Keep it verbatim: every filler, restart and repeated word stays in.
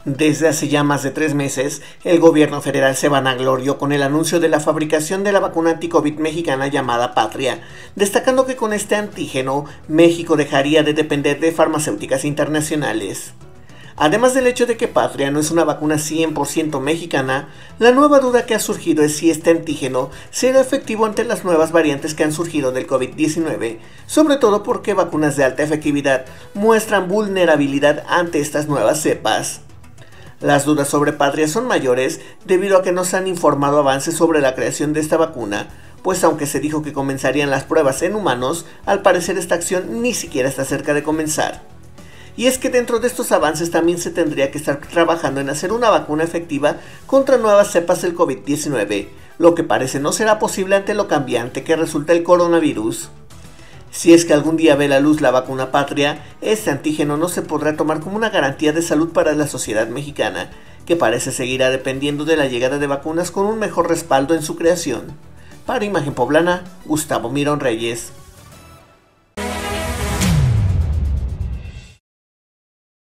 Desde hace ya más de tres meses, el gobierno federal se vanaglorió con el anuncio de la fabricación de la vacuna anti-COVID mexicana llamada Patria, destacando que con este antígeno, México dejaría de depender de farmacéuticas internacionales. Además del hecho de que Patria no es una vacuna cien por ciento mexicana, la nueva duda que ha surgido es si este antígeno será efectivo ante las nuevas variantes que han surgido del COVID diecinueve, sobre todo porque vacunas de alta efectividad muestran vulnerabilidad ante estas nuevas cepas. Las dudas sobre Patria son mayores debido a que no se han informado avances sobre la creación de esta vacuna, pues aunque se dijo que comenzarían las pruebas en humanos, al parecer esta acción ni siquiera está cerca de comenzar. Y es que dentro de estos avances también se tendría que estar trabajando en hacer una vacuna efectiva contra nuevas cepas del COVID diecinueve, lo que parece no será posible ante lo cambiante que resulta el coronavirus. Si es que algún día ve la luz la vacuna Patria, este antígeno no se podrá tomar como una garantía de salud para la sociedad mexicana, que parece seguirá dependiendo de la llegada de vacunas con un mejor respaldo en su creación. Para Imagen Poblana, Gustavo Mirón Reyes.